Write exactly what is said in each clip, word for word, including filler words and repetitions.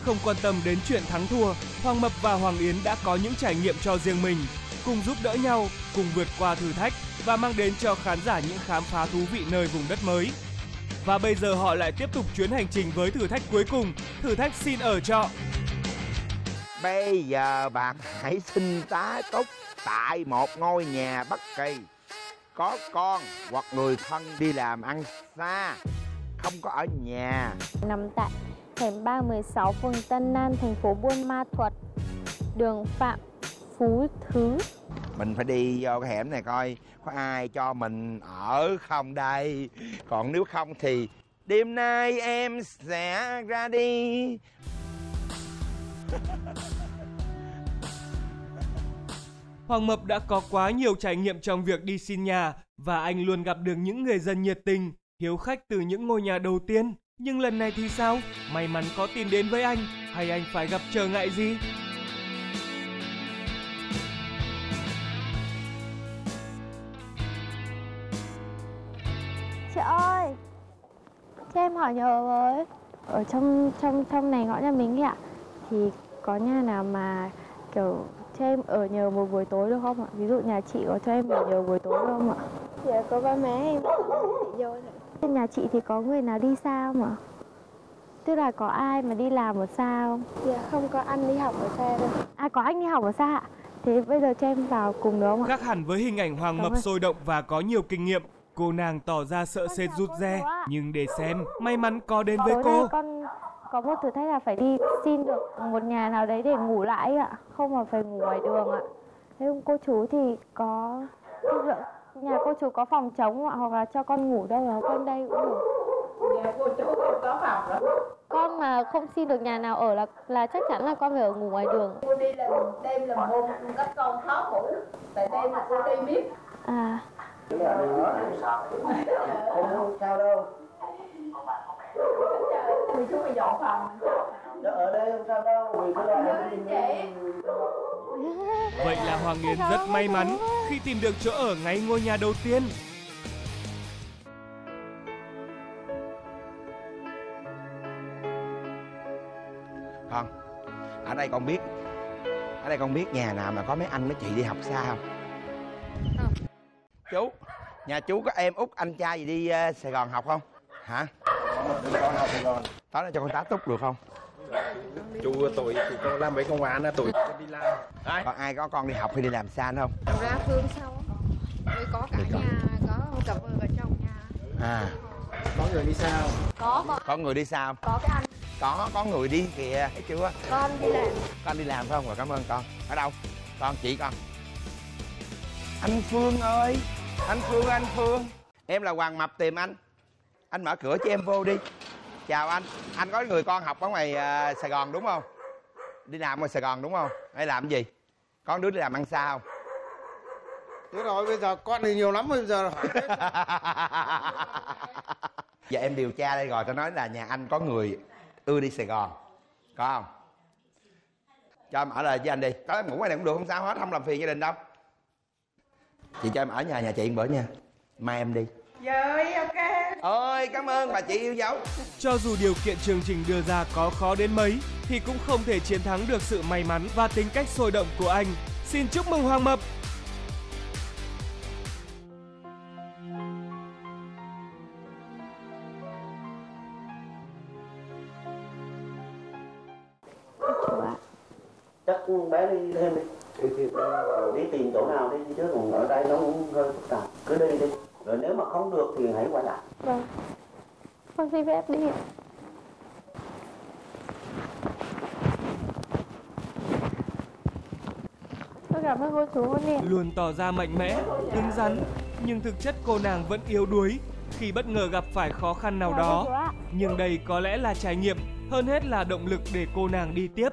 Không quan tâm đến chuyện thắng thua, Hoàng Mập và Hoàng Yến đã có những trải nghiệm cho riêng mình, cùng giúp đỡ nhau, cùng vượt qua thử thách và mang đến cho khán giả những khám phá thú vị nơi vùng đất mới. Và bây giờ họ lại tiếp tục chuyến hành trình với thử thách cuối cùng, thử thách xin ở trọ. Bây giờ bạn hãy xin tá túc tại một ngôi nhà bất kỳ, có con hoặc người thân đi làm ăn xa, không có ở nhà. Nằm tại hẻm ba mười sáu phường Tân An, thành phố Buôn Ma Thuột, đường Phạm Phú Thứ. Mình phải đi vô cái hẻm này coi có ai cho mình ở không đây. Còn nếu không thì đêm nay em sẽ ra đi. Hoàng Mập đã có quá nhiều trải nghiệm trong việc đi xin nhà và anh luôn gặp được những người dân nhiệt tình, hiếu khách từ những ngôi nhà đầu tiên. Nhưng lần này thì sao? May mắn có tìm đến với anh hay anh phải gặp trở ngại gì? Chị ơi, cho em hỏi nhờ với. Ở trong trong trong này ngõ nhà mình ạ, thì có nhà nào mà kiểu cho em ở nhờ một buổi tối được không ạ? Ví dụ nhà chị có cho em ở nhờ buổi tối được không ạ? Dạ có ba má em chị vô thôi. Nhà chị thì có người nào đi xa không ạ? Tức là có ai mà đi làm ở xa không? Dạ không có anh đi học ở xa đâu. À có anh đi học ở xa ạ? Thế bây giờ cho em vào cùng được không ạ? Khác hẳn với hình ảnh Hoàng Mập sôi động và có nhiều kinh nghiệm, cô nàng tỏ ra sợ sệt rụt rè. Nhưng để xem may mắn có đến với cô. Con có một thử thách là phải đi xin được một nhà nào đấy để ngủ lại ạ, không mà phải ngủ ngoài đường ạ. Thế cô chú thì có nhà cô chú có phòng trống ạ, hoặc là cho con ngủ đâu đó quanh đây cũng được. Nhà cô chú không có phòng đó. Con mà không xin được nhà nào ở là là chắc chắn là con phải ở ngủ ngoài đường. Cô đi làm đêm làm hôm các con khó ngủ, tại đêm mà cô đi biết. À. Không sao đâu. Thì chú phải dọn phòng. Ở đây không sao đâu, vì cái này Vậy là Hoàng Yến rất may mắn khi tìm được chỗ ở ngay ngôi nhà đầu tiên. Con, ở đây con biết Ở đây con biết nhà nào mà có mấy anh mấy chị đi học xa không? Không. Chú, nhà chú có em út anh trai gì đi uh, Sài Gòn học không? Hả? con học Sài Gòn. Tối nay cho con tá túc được không? Chú tuổi thì con làm mấy công an á, tuổi đi làm. Đấy. Còn ai có con đi học hay đi làm xa không? Ra phương sau mới có cả nhà, có cả vợ cả chồng nhà. À. Có người đi xa không? Có, có. Có người đi xa không? Có cái anh. Có, có người đi kìa, thấy chưa? Con đi làm. Con đi làm phải không? Rồi cảm ơn con. Ở đâu? Con, chị con. Anh Phương ơi! Anh Phương, anh Phương! Em là Hoàng Mập tìm anh. Anh mở cửa cho em vô đi. Chào anh. Anh có người con học ở ngoài uh, Sài Gòn đúng không? Đi làm ở Sài Gòn đúng không? Hay làm cái gì? Có đứa đi làm ăn xa không? Thế rồi bây giờ con thì nhiều lắm bây giờ. Giờ em điều tra đây rồi, tao nói là nhà anh có người ưa đi Sài Gòn. Có không? Cho em ở lại với anh đi. Tối em ngủ ngoài này cũng được, không sao hết, không làm phiền gia đình đâu. Chị cho em ở nhà nhà chị một bữa nha. Mai em đi. Rồi, ok. Ôi, cảm ơn bà chị yêu dấu. Cho dù điều kiện chương trình đưa ra có khó đến mấy thì cũng không thể chiến thắng được sự may mắn và tính cách sôi động của anh. Xin chúc mừng Hoàng Mập. Chắc bé đi thêm đi. Thì, thì, đi tìm chỗ nào đi chứ còn ở đây nó cũng hơi phức tạp. Cứ đi đi. Rồi nếu mà không được thì hãy quay lại. Vâng. Con xin phép đi ạ. Tôi cảm ơn cô chú con nè. Luôn tỏ ra mạnh mẽ, cứng rắn, nhưng thực chất cô nàng vẫn yếu đuối khi bất ngờ gặp phải khó khăn nào đó. Nhưng đây có lẽ là trải nghiệm, hơn hết là động lực để cô nàng đi tiếp.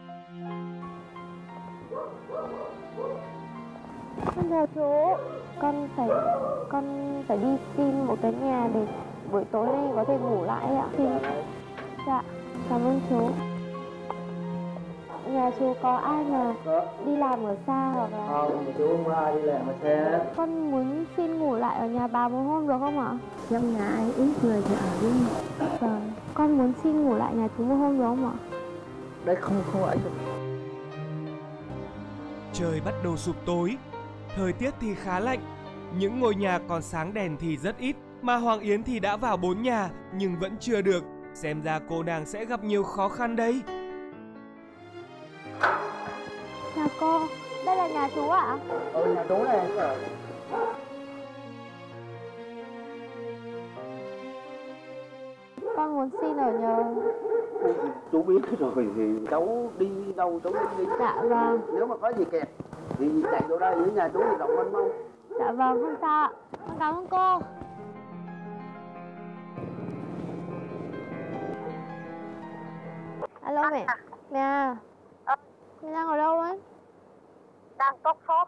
Con chào chú. Con phải con phải đi xin một cái nhà để buổi tối nay có thể ngủ lại ạ. Xin. Dạ, cảm ơn chú. Nhà chú có ai mà có. Đi làm ở xa hoặc là... Không, chú không có ai đi làm ở xa. Con muốn xin ngủ lại ở nhà bà một hôm được không ạ? Trong nhà ai ít người thì ở đi. Vâng, con muốn xin ngủ lại nhà chú một hôm được không ạ? Đây không không ấy được. Trời bắt đầu sụp tối, thời tiết thì khá lạnh, những ngôi nhà còn sáng đèn thì rất ít, mà Hoàng Yến thì đã vào bốn nhà nhưng vẫn chưa được, xem ra cô nàng sẽ gặp nhiều khó khăn đây. Chào cô, đây là nhà chú ạ? Ừ, nhà chú này. Con muốn xin ở nhờ. Chú biết rồi thì cháu đi đâu cháu đi. Dạ vâng. Nếu mà có gì kẹt thì chạy vô đây ở nhà chú thì đồng minh không? Dạ vâng, không sao ạ. Con cảm ơn cô. Alo mẹ. Mẹ à, mẹ đang ở đâu ấy? Đang tốt sốt.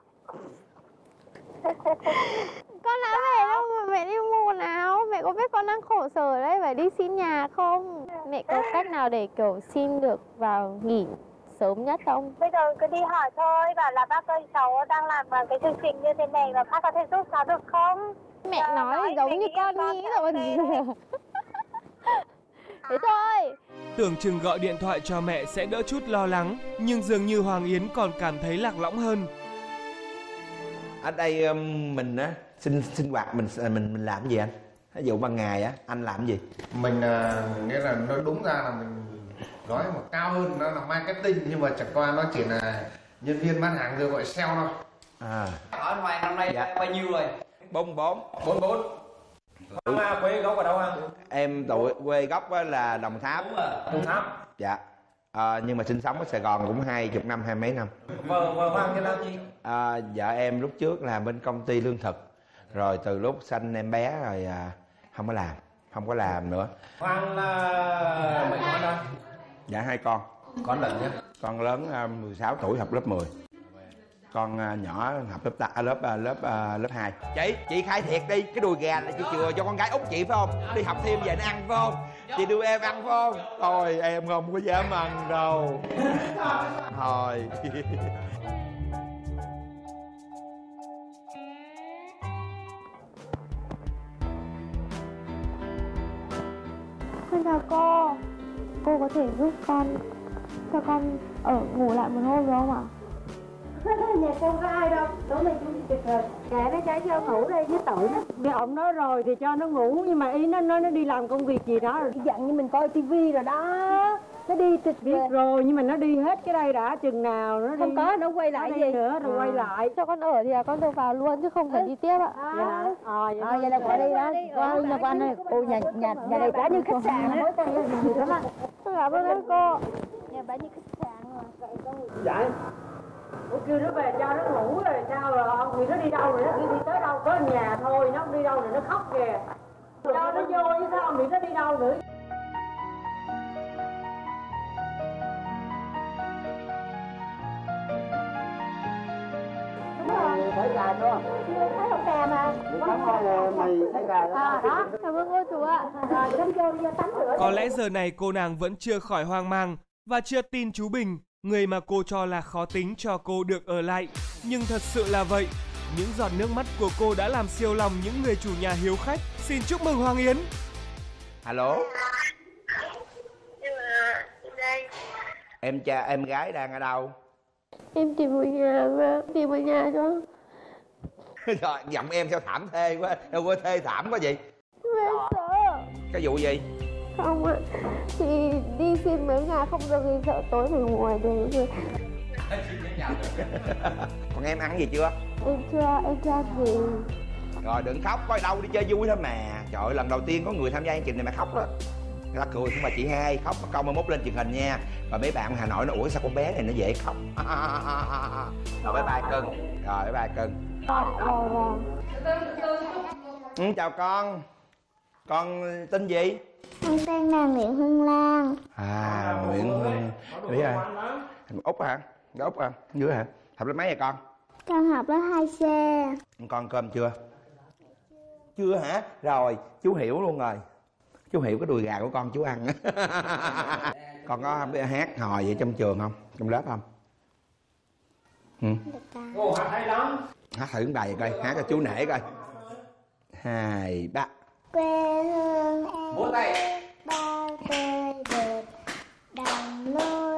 Con đã về đâu mà mẹ đi mua quần áo. Mẹ có biết con đang khổ sở ở đây phải đi xin nhà không? Mẹ có cách nào để kiểu xin được vào nghỉ sớm nhất không? Bây giờ cứ đi hỏi thôi, bảo là bác ơi cháu đang làm cái chương trình như thế này và bác có thể giúp cháu được không? Mẹ à, nói, nói giống mẹ như nghĩ con con nghĩ sẽ rồi. ok. Thế thôi. Tưởng chừng gọi điện thoại cho mẹ sẽ đỡ chút lo lắng, nhưng dường như Hoàng Yến còn cảm thấy lạc lõng hơn. Ở đây um, mình á sinh sinh hoạt mình mình mình làm cái gì anh? Ví dụ ban ngày á anh làm cái gì? Mình uh, nghĩa là nó đúng ra là mình nói mà cao hơn nó là marketing, nhưng mà chẳng qua nó chỉ là nhân viên bán hàng rồi gọi sale thôi. À. Hỏi Hoàng năm nay Dạ. bao nhiêu rồi? bốn bốn. bốn bốn. Ông à, quê gốc ở đâu anh? Em tuổi quê gốc á là Đồng Tháp. Đồng Tháp. Dạ. À, nhưng mà sinh sống ở Sài Gòn cũng hai chục năm, hai mấy năm. Vợ vợ Hoàng thì làm gì? À, vợ em lúc trước làm bên công ty lương thực, rồi từ lúc sanh em bé rồi à, không có làm, không có làm nữa. Hoàng là mấy con anh? Dạ hai con. Con lớn nhé. Con lớn à, mười sáu tuổi học lớp mười. Con à, nhỏ học lớp ta, à, lớp à, lớp à, lớp hai. Chị, chị khai thiệt đi, cái đùi gà là chị chừa cho con gái út chị phải không? Đi học thêm về nó ăn phải không? Chị đưa em ăn phải không? Thôi em không có dám ăn đâu. Thôi. Con chào cô. Cô có thể giúp con cho con ở ngủ lại một hôm được không ạ? Nhà cô có ai đâu, tối nay chú đi trực rồi. Kệ nó cho cho ngủ đây với tội nó. Vì ông nói rồi thì cho nó ngủ, nhưng mà ý nó nói nó đi làm công việc gì đó. Dặn như mình coi tivi rồi đó. Nó đi trực Biết rồi, nhưng mà nó đi hết cái đây đã, chừng nào nó không đi, có, nó quay lại nó gì đi nữa rồi à. quay lại. Cho con ở thì là con được vào luôn chứ không phải đi tiếp ạ. À. Dạ. Ờ, vậy, À, vậy là qua đi đó, qua nhà qua này, ô nhà nhà nhà này đã như khách sạn á. Con cảm ơn cô. Nhà bả như khách sạn rồi. Dạ. Ủa kêu nó về cho nó ngủ rồi sao rồi ông, thì nó đi đâu rồi, nó đi tới đâu, có nhà thôi, nó đi đâu rồi nó khóc kìa. Cho nó vô chứ sao ông biết nó đi đâu nữa. Thấy gà chưa? Thấy không gà mà. Mày thấy gà đó. À, đó, cảm ơn cô chú ạ. Rồi đến vô đi vô tắm rửa. Có lẽ giờ này cô nàng vẫn chưa khỏi hoang mang và chưa tin chú Bình, người mà cô cho là khó tính, cho cô được ở lại. Nhưng thật sự là vậy, những giọt nước mắt của cô đã làm siêu lòng những người chủ nhà hiếu khách. Xin chúc mừng Hoàng Yến. Alo. Em cha em gái đang ở đâu? Em tìm ở nhà mà, tìm ở nhà cho. Trời, giọng em sao thảm thê quá, đâu có thê thảm quá vậy? Em sợ. Cái vụ gì? Không ạ, thì đi xin mấy nhà không được thì sợ tối phải ngủ ngoài đường rồi. Còn em ăn gì chưa? Em chưa, em chưa ăn gì. Rồi đừng khóc, coi đâu đi chơi vui thôi mà. Trời ơi, lần đầu tiên có người tham gia chương trình này mà khóc đó. Người ta cười cũng mà chị hai khóc câu mai mốt lên truyền hình nha. Và mấy bạn Hà Nội nó ủa sao con bé này nó dễ khóc. Rồi bye bye cưng. Rồi bye bye cưng. Rồi rồi. Ừ, chào con. Con tên gì? Con tên là Nguyễn Hương Lan. À, Nguyễn Hương. Biết à? Út hả? Cái Út hả? Dưới hả? Học lớp mấy vậy con? Con học lớp hai C. Con cơm chưa? Chưa hả? Rồi, chú hiểu luôn rồi. Chú hiểu cái đùi gà của con chú ăn. Con có biết hát hò vậy trong trường không? Trong lớp không? Ừ. Ồ, hát hay lắm. Hát thử bài coi, hát cho chú nể coi. Hai, ba. Quê hương em Vỗ tay. bao tươi đẹp, đầm lối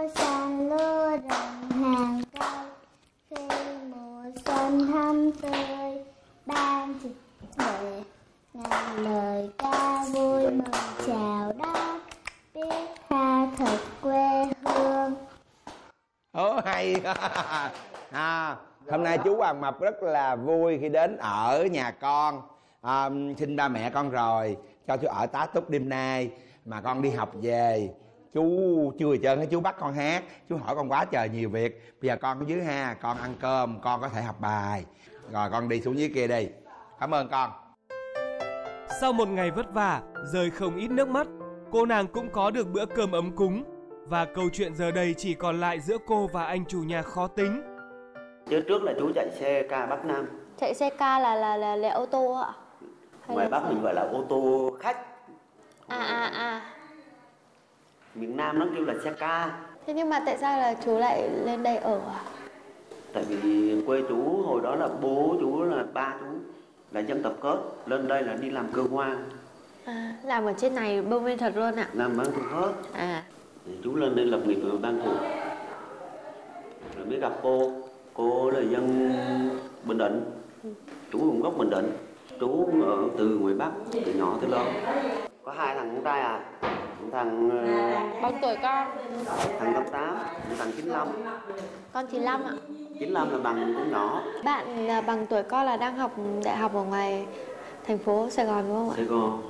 thật quê hương. Ồ hay. À, hôm nay chú Hoàng Mập rất là vui khi đến ở nhà con. À, xin ba mẹ con rồi cho chú ở tá túc đêm nay. Mà con đi học về chú chưa hết trơn, chú bắt con hát, chú hỏi con quá trời nhiều việc. Bây giờ con ở dưới ha, con ăn cơm, con có thể học bài. Rồi con đi xuống dưới kia đi. Cảm ơn con. Sau một ngày vất vả, rơi không ít nước mắt, cô nàng cũng có được bữa cơm ấm cúng. Và câu chuyện giờ đây chỉ còn lại giữa cô và anh chủ nhà khó tính. Chứ trước là chú chạy xe ca Bắc Nam. Chạy xe ca là là là, là ô tô ạ? Hay Ngoài Bắc sao? mình gọi là ô tô khách. À à à. Miền Nam nó kêu là xe ca. Thế nhưng mà tại sao là chú lại lên đây ở à? Tại vì quê chú hồi đó là bố chú là ba chú là dân tộc Cớt, lên đây là đi làm cơ quan. À, làm ở trên này bông bên thật luôn ạ? Làm bán thuộc hết. À. Thì chú lên đây lập nghiệp ở Ban Thuộc. Rồi mới gặp cô. Cô là dân Bình Định. Chú cũng gốc Bình Định. Chú ở từ ngoài Bắc, từ nhỏ tới lớn. Có hai thằng con trai à. Thằng Bằng tuổi con? Thằng tám tám, thằng chín lăm. Con chín lăm ạ? chín lăm là bằng con nhỏ. Bạn là bằng tuổi con là đang học đại học ở ngoài thành phố Sài Gòn đúng không ạ? Sài Gòn.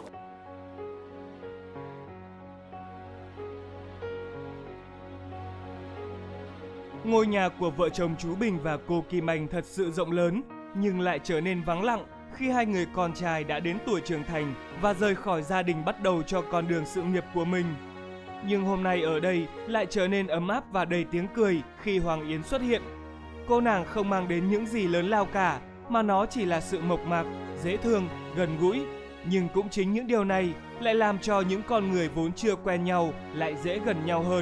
Ngôi nhà của vợ chồng chú Bình và cô Kim Anh thật sự rộng lớn, nhưng lại trở nên vắng lặng khi hai người con trai đã đến tuổi trưởng thành và rời khỏi gia đình bắt đầu cho con đường sự nghiệp của mình. Nhưng hôm nay ở đây lại trở nên ấm áp và đầy tiếng cười khi Hoàng Yến xuất hiện. Cô nàng không mang đến những gì lớn lao cả, mà nó chỉ là sự mộc mạc, dễ thương, gần gũi. Nhưng cũng chính những điều này lại làm cho những con người vốn chưa quen nhau lại dễ gần nhau hơn.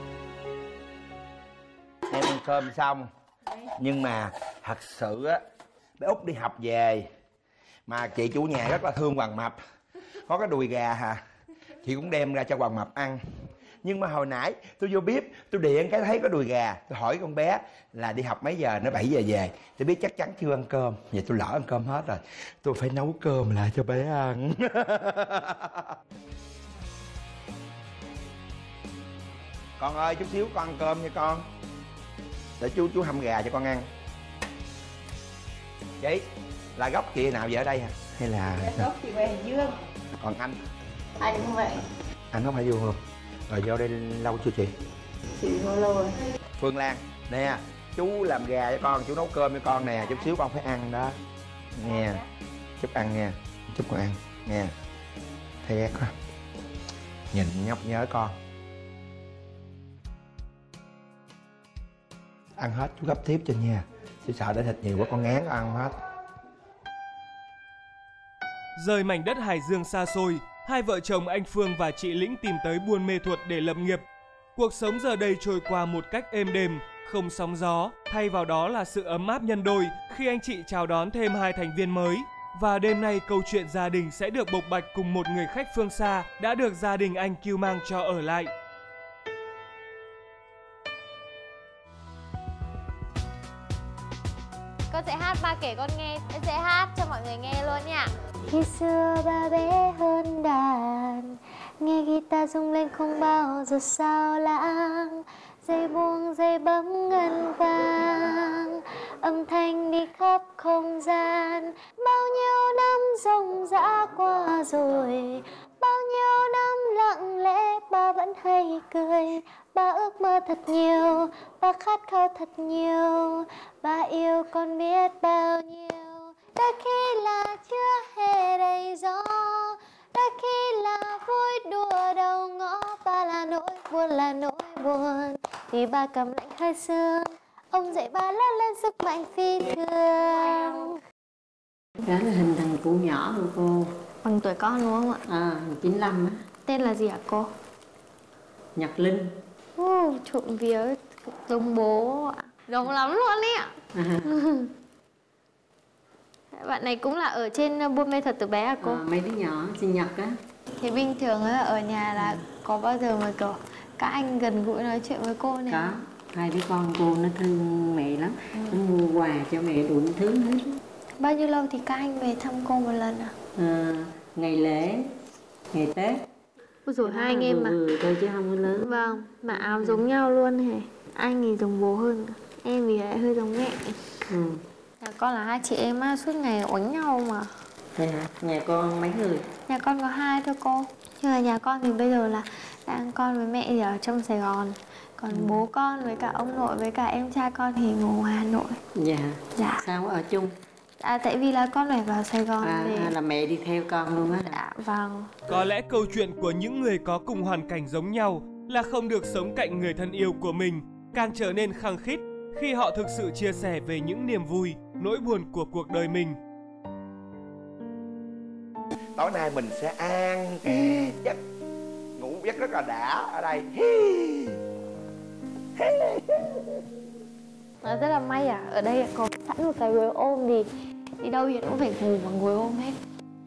Em ăn cơm xong, nhưng mà thật sự á, bé Út đi học về mà chị chủ nhà rất là thương Hoàng Mập. Có cái đùi gà hả, chị cũng đem ra cho Hoàng Mập ăn. Nhưng mà hồi nãy tôi vô bếp, tôi điện cái thấy có đùi gà, tôi hỏi con bé là đi học mấy giờ, nó bảy giờ về. Tôi biết chắc chắn chưa ăn cơm, vậy tôi lỡ ăn cơm hết rồi. Tôi phải nấu cơm lại cho bé ăn. Con ơi, chút xíu con ăn cơm nha con. Để chú chú hâm gà cho con ăn. Chị, là gốc chị nào giờ ở đây hả? Hay là... Gốc chị về Dương. Còn anh? Anh cũng vậy. Anh không phải Dương luôn. Rồi vô đây lâu chưa chị? Chị vô lâu rồi. Phương Lan, nè, chú làm gà cho con, chú nấu cơm cho con nè, chút xíu con phải ăn đó. Nè, chút ăn nha, chút con ăn, nè. Thấy ghét quá. Nhìn nhóc nhớ con. Ăn hết chú gấp tiếp cho nha. Chứ sợ để thịt nhiều quá con ngán ăn hết. Rời mảnh đất Hải Dương xa xôi, hai vợ chồng anh Phương và chị Lĩnh tìm tới Buôn Mê Thuột để lập nghiệp. Cuộc sống giờ đây trôi qua một cách êm đềm, không sóng gió, thay vào đó là sự ấm áp nhân đôi khi anh chị chào đón thêm hai thành viên mới. Và đêm nay câu chuyện gia đình sẽ được bộc bạch cùng một người khách phương xa đã được gia đình anh cưu mang cho ở lại. Con sẽ hát, ba kể con nghe, em sẽ hát cho mọi người nghe luôn nha. Khi xưa ba bé hơn đàn, nghe guitar rung lên không bao giờ sao lãng. Dây buông dây bấm ngân vang, âm thanh đi khắp không gian. Bao nhiêu năm ròng rã qua rồi, bao nhiêu năm lặng lẽ ba vẫn hay cười. Ba ước mơ thật nhiều, ba khát khao thật nhiều, ba yêu con biết bao nhiêu. Đôi khi là chưa hề đầy gió, đôi khi là vui đùa đầu ngõ. Ba là nỗi buồn là nỗi buồn, vì ba cầm lạnh hơi sương. Ông dạy ba lớn lên sức mạnh phi thường. Đó là hình thằng cụ nhỏ của cô. Bằng tuổi con đúng không ạ? À, chín lăm á. Tên là gì ạ cô? Nhật Linh. Uh, trộm vía giống bố ạ. Giống lắm luôn ý ạ. À. Bạn này cũng là ở trên Buôn Mê Thuột từ bé à cô? À, mấy đứa nhỏ sinh nhật á. Thì bình thường ở nhà là có bao giờ mà kiểu các anh gần gũi nói chuyện với cô này? Có. Hai đứa con cô nó thương mẹ lắm. Ừ. Nó mua quà cho mẹ đủ thứ hết. Bao nhiêu lâu thì các anh về thăm cô một lần ạ? À? À, ngày lễ, ngày Tết. Ôi dồi, hai anh em mà. Vừa thôi chứ không có lớn. Vâng, mà áo giống nhau luôn hề. Anh thì giống bố hơn, em thì lại hơi giống mẹ. Ừ. Nhà con là hai chị em á, suốt ngày oánh nhau mà. Thế hả? Nhà con mấy người? Nhà con có hai thôi cô. Nhưng mà nhà con thì bây giờ là đang con với mẹ thì ở trong Sài Gòn. Còn ừ. bố con với cả ông nội với cả em trai con thì ngủ ngoài Hà Nội. Dạ. Dạ. Sao ở chung? À, tại vì là con phải vào Sài Gòn à, để... à, là mẹ đi theo con luôn á? Dạ, vâng. Có lẽ câu chuyện của những người có cùng hoàn cảnh giống nhau là không được sống cạnh người thân yêu của mình càng trở nên khăng khít khi họ thực sự chia sẻ về những niềm vui, nỗi buồn của cuộc đời mình. Tối nay mình sẽ ăn giấc ngủ giấc rất là đã ở đây. Nó rất là may à, ở đây có sẵn một cái gối ôm thì đi đâu thì cũng phải ngủ bằng gối ôm hết.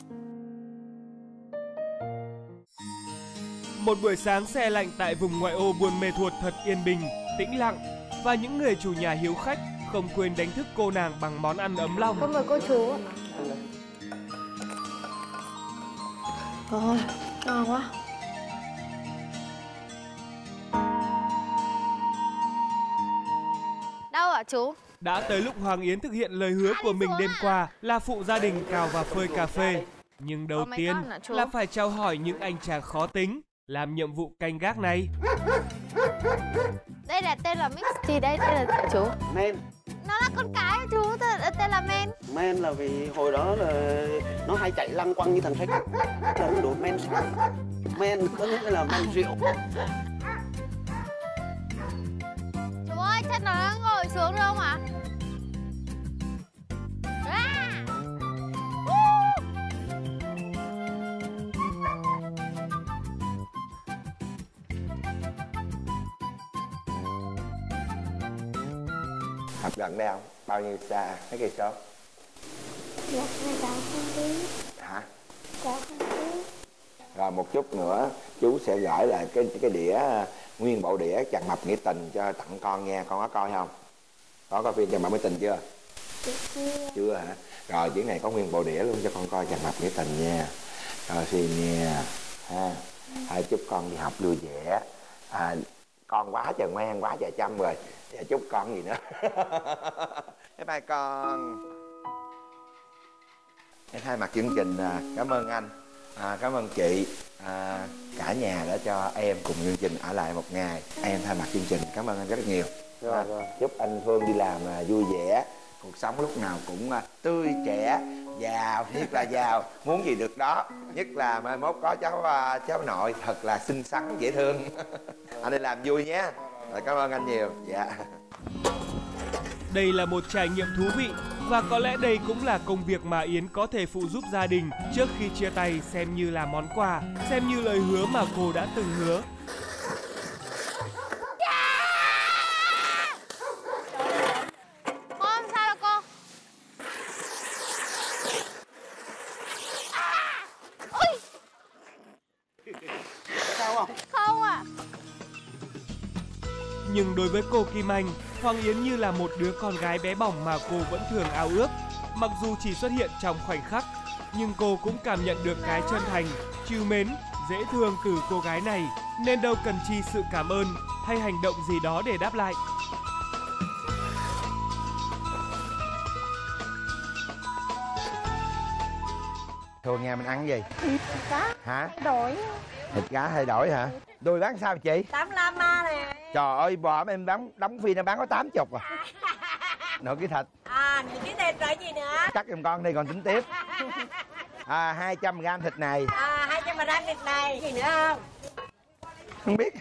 Một buổi sáng se lạnh tại vùng ngoại ô Buôn Mê Thuột thật yên bình, tĩnh lặng và những người chủ nhà hiếu khách không quên đánh thức cô nàng bằng món ăn ấm lòng. Con mời cô chú ạ. Ôi, ngon quá. Đâu ạ chú? Đã tới lúc Hoàng Yến thực hiện lời hứa của mình đêm qua là phụ gia đình cào và phơi cà phê. Nhưng đầu tiên là phải chào hỏi những anh chàng khó tính làm nhiệm vụ canh gác này. Đây là tên là Mix gì đây? Tên là chú? Men. Nó là con cái chú, tên là Men. Men là vì hồi đó là nó hay chạy lăng quăng như thằng sách. Cho nó đổ men. Men có nghĩa là men rượu. Chú ơi, chắc nó đã ngồi xuống được không ạ? À! Học gần đây không? Bao nhiêu xa? Mấy cây số? Dạ, cháu không biết. Hả? Cháu không biết. Rồi một chút nữa chú sẽ gửi lại cái cái đĩa, nguyên bộ đĩa Chàng Mập Nghĩa Tình cho tặng con nha. Con có coi không? Có coi phim Chàng Mập Nghĩa Tình chưa? Chưa. Chưa hả? Rồi chuyến này có nguyên bộ đĩa luôn cho con coi Chàng Mập Nghĩa Tình nha. Rồi xin nha. Ha. À, chúc con đi học vui vẻ. À, con quá trời ngoan, quá trời chăm rồi. Dạ, chúc con gì nữa. Bye bye con. Em thay mặt chương trình cảm ơn anh, à, cảm ơn chị, à, cả nhà đã cho em cùng chương trình ở lại một ngày. Em thay mặt chương trình cảm ơn anh rất nhiều. Rồi, à, rồi. Chúc anh Phương đi làm vui vẻ, cuộc sống lúc nào cũng tươi trẻ, giàu, thiệt là giàu, muốn gì được đó. Nhất là mai mốt có cháu cháu nội thật là xinh xắn dễ thương. Anh đi làm vui nhé. Rồi, cảm ơn anh nhiều. Dạ. Đây là một trải nghiệm thú vị và có lẽ đây cũng là công việc mà Yến có thể phụ giúp gia đình trước khi chia tay, xem như là món quà, xem như lời hứa mà cô đã từng hứa. Cô không sao đâu cô. Ui. Sao không? Không ạ. À. Nhưng đối với cô Kim Anh, Hoàng Yến như là một đứa con gái bé bỏng mà cô vẫn thường ao ước. Mặc dù chỉ xuất hiện trong khoảnh khắc, nhưng cô cũng cảm nhận được cái chân thành, trìu mến, dễ thương từ cô gái này, nên đâu cần chi sự cảm ơn hay hành động gì đó để đáp lại. Thường nhà mình ăn gì? Thịt cá. Hả? Đổi. Thịt cá thay đổi hả? Đôi bán sao chị? tám mươi lăm ma nè. Trời ơi, bò em bán đóng phim em bán có tám chục à. Nửa ký thịt. À, nửa ký thịt rồi gì nữa? Cắt giùm con đi còn tính tiếp. À, hai trăm gram thịt này. À, hai trăm gram thịt này. Gì nữa không? Không biết.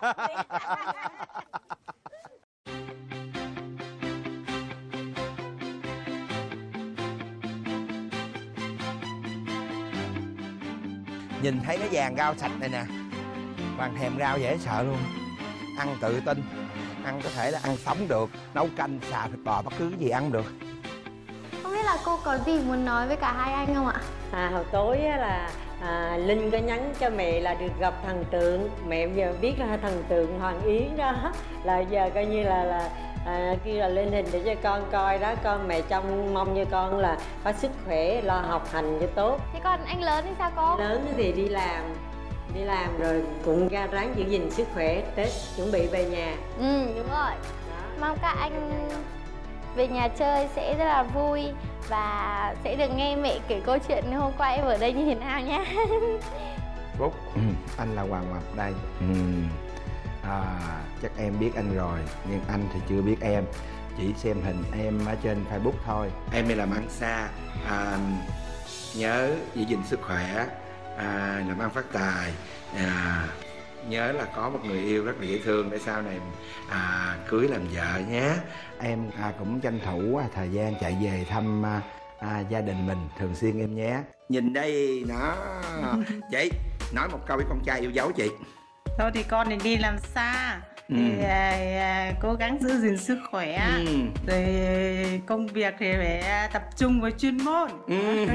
Nhìn thấy cái vàng rau sạch này nè, Hoàng thèm rau dễ sợ luôn. Ăn tự tin, ăn có thể là ăn sống được, nấu canh, xào thịt bò, bất cứ cái gì ăn được. Không biết là cô có gì muốn nói với cả hai anh không ạ? À, hồi tối á là à, Linh có nhắn cho mẹ là được gặp thần tượng. Mẹ giờ biết là thần tượng Hoàng Yến đó, là giờ coi như là là à, kêu là lên hình để cho con coi đó. Con mẹ trông mong cho con là có sức khỏe, lo học hành cho tốt. Thế còn anh lớn thì sao cô? Lớn thì đi làm, Đi làm rồi cũng ra ráng giữ gìn sức khỏe, Tết chuẩn bị về nhà. Ừ, đúng rồi. Mong các anh về nhà chơi sẽ rất là vui và sẽ được nghe mẹ kể câu chuyện hôm qua em ở đây như thế nào nhé. Phúc, anh là Hoàng Mập đây. Ừ. À, chắc em biết anh rồi, nhưng anh thì chưa biết em. Chỉ xem hình em ở trên Facebook thôi. Em đi làm ăn xa, à, nhớ giữ gìn sức khỏe, à, làm ăn phát tài, à, nhớ là có một người yêu rất là dễ thương để sau này à, cưới làm vợ nhé. Em à, cũng tranh thủ à, thời gian chạy về thăm à, à, gia đình mình thường xuyên em nhé. Nhìn đây nó chị nói một câu với con trai yêu dấu chị. Thôi thì con thì đi làm xa Ừ. thì à, à, cố gắng giữ gìn sức khỏe, Ừ. rồi công việc thì phải à, tập trung với chuyên môn. Ừ.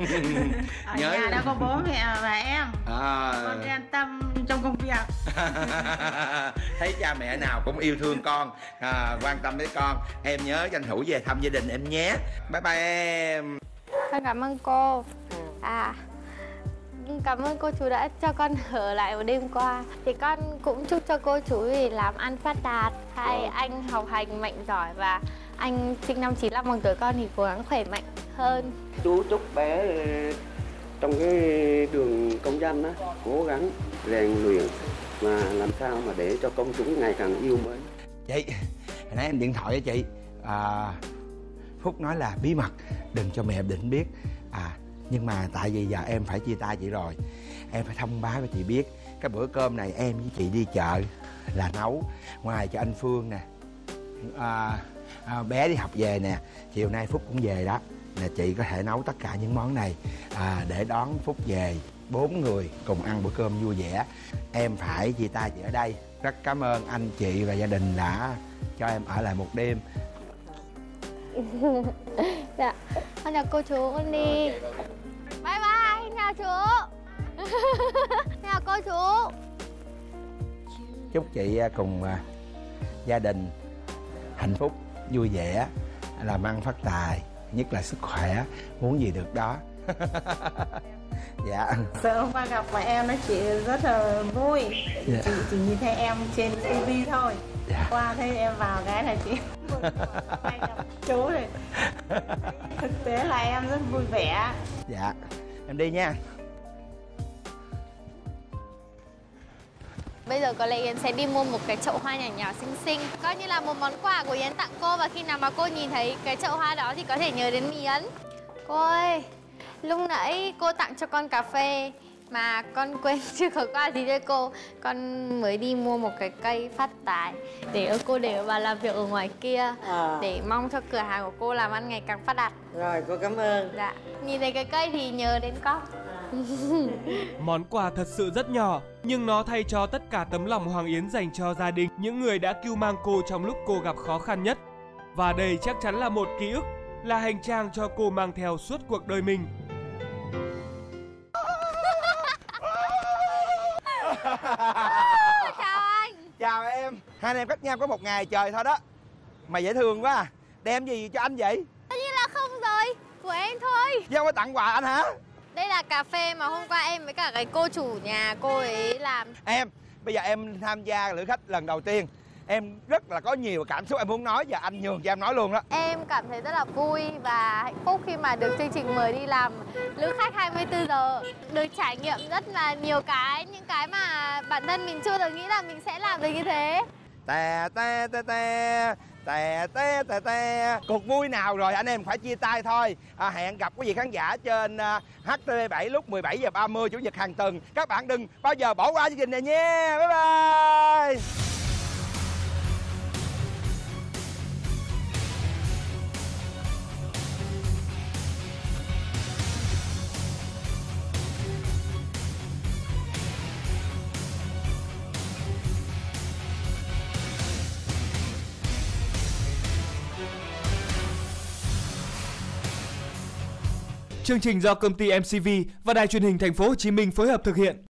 Ở Nhớ nhà đã có bố mẹ và em, à. con yên tâm trong công việc. Thấy cha mẹ nào cũng yêu thương con, à, quan tâm đến con. Em nhớ tranh thủ về thăm gia đình em nhé. Bye bye em. Con cảm ơn cô. À, cảm ơn cô chú đã cho con ở lại một đêm qua. Thì con cũng chúc cho cô chú thì làm ăn phát đạt, hai anh học hành mạnh giỏi và anh sinh năm chín lăm bằng tuổi con thì cố gắng khỏe mạnh hơn. Chú chúc bé trong cái đường công danh đó cố gắng rèn luyện và làm sao mà để cho công chúng ngày càng yêu mến. Chị, hồi nãy em điện thoại với chị, à, Phúc nói là bí mật đừng cho mẹ Định biết. À, nhưng mà tại vì giờ em phải chia tay chị rồi, em phải thông báo cho chị biết cái bữa cơm này em với chị đi chợ là nấu ngoài cho anh Phương nè, à, à, bé đi học về nè, chiều nay Phúc cũng về đó nè, chị có thể nấu tất cả những món này à, để đón Phúc về, bốn người cùng ăn bữa cơm vui vẻ. Em phải chia tay chị ở đây. Rất cảm ơn anh chị và gia đình đã cho em ở lại một đêm. Dạ, con chào cô chú, con đi. Bye bye, chào chú. Chào cô chú. Chúc chị cùng gia đình hạnh phúc, vui vẻ, làm ăn phát tài, nhất là sức khỏe, muốn gì được đó. Dạ. Sợ hôm qua gặp mẹ em nói chị rất là vui. Dạ. Chị chỉ nhìn thấy em trên ti vi thôi. Dạ. Qua thấy em vào cái là chị hay gặp chú rồi. Thực tế là em rất vui vẻ. Dạ, em đi nha. Bây giờ có lẽ Yến sẽ đi mua một cái chậu hoa nhỏ nhỏ xinh xinh, coi như là một món quà của Yến tặng cô, và khi nào mà cô nhìn thấy cái chậu hoa đó thì có thể nhớ đến Yến. Cô ơi, lúc nãy cô tặng cho con cà phê mà con quên chưa có quà gì cho cô. Con mới đi mua một cái cây phát tài để cô để bà làm việc ở ngoài kia, à. để mong cho cửa hàng của cô làm ăn ngày càng phát đạt. Rồi, cô cảm ơn. Dạ, nhìn thấy cái cây thì nhớ đến con. Món quà thật sự rất nhỏ, nhưng nó thay cho tất cả tấm lòng Hoàng Yến dành cho gia đình, những người đã cưu mang cô trong lúc cô gặp khó khăn nhất. Và đây chắc chắn là một ký ức, là hành trang cho cô mang theo suốt cuộc đời mình. Chào anh. Chào em. Hai anh em cách nhau có một ngày trời thôi đó. Mà dễ thương quá à. Đem gì cho anh vậy? Tất nhiên là không rồi, của em thôi. Giao có tặng quà anh hả? Đây là cà phê mà hôm qua em với cả cái cô chủ nhà cô ấy làm. Em, bây giờ em tham gia lữ khách lần đầu tiên, em rất là có nhiều cảm xúc em muốn nói, và anh nhường cho em nói luôn đó. Em cảm thấy rất là vui và hạnh phúc khi mà được chương trình mời đi làm lữ khách hai mươi tư giờ. Được trải nghiệm rất là nhiều cái, những cái mà bản thân mình chưa từng nghĩ là mình sẽ làm được như thế. Tè tè tè tè tè tè tè tè. Cuộc vui nào rồi anh em phải chia tay thôi. À, hẹn gặp quý vị khán giả trên uh, hát tê vê bảy lúc mười bảy giờ ba mươi chủ nhật hàng tuần. Các bạn đừng bao giờ bỏ qua chương trình này nha. Bye bye. Chương trình do công ty em xê vê và Đài Truyền hình Thành phố Hồ Chí Minh phối hợp thực hiện.